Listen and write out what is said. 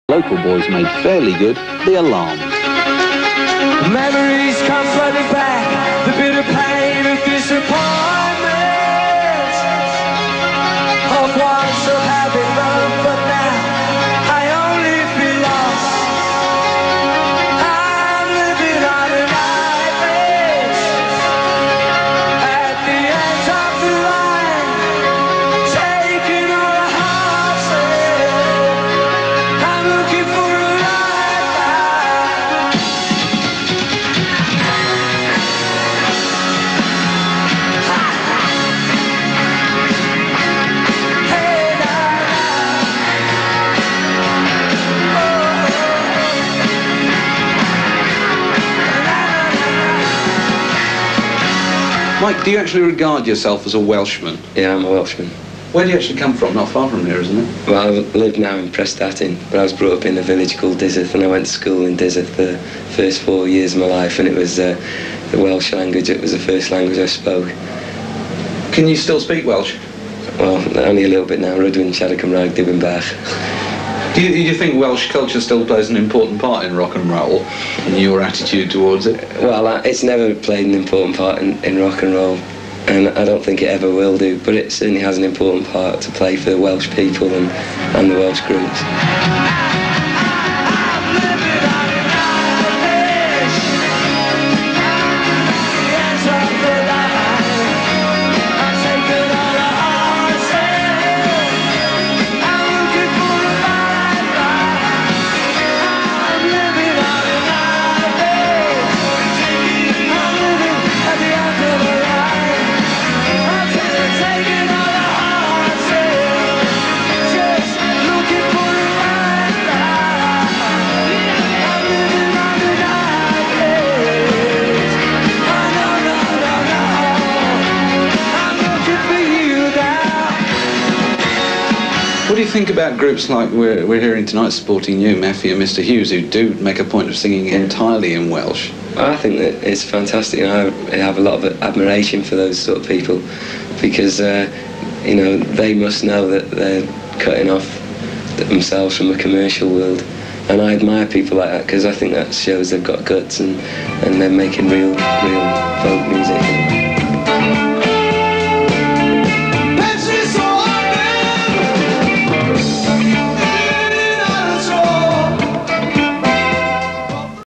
Local boys made fairly good, The Alarms. Memories come flooding back, the bitter pain of disappointment, of once of having love, but now I only feel lost. I'm living on an island at the end of the line, taking all the hearts. I'm looking for a lifeline. Mike, do you actually regard yourself as a Welshman? Yeah, I'm a Welshman. Where do you actually come from? Not far from here, isn't it? Well, I live now in Prestatyn, but I was brought up in a village called Dyserth, and I went to school in Dyserth the first 4 years of my life, and it was the Welsh language. It was the first language I spoke. Can you still speak Welsh? Well, only a little bit now. Rydwyn siarad Cymraeg dibyn bach. Do you think Welsh culture still plays an important part in rock and roll, in your attitude towards it? Well, it's never played an important part in rock and roll, and I don't think it ever will do, but it certainly has an important part to play for the Welsh people and the Welsh groups. What do you think about groups like we're hearing tonight supporting you, Meffy and Mr Hughes, who do make a point of singing entirely in Welsh? I think that it's fantastic, and I have a lot of admiration for those sort of people, because you know, they must know that they're cutting off themselves from the commercial world, and I admire people like that because I think that shows they've got guts and they're making real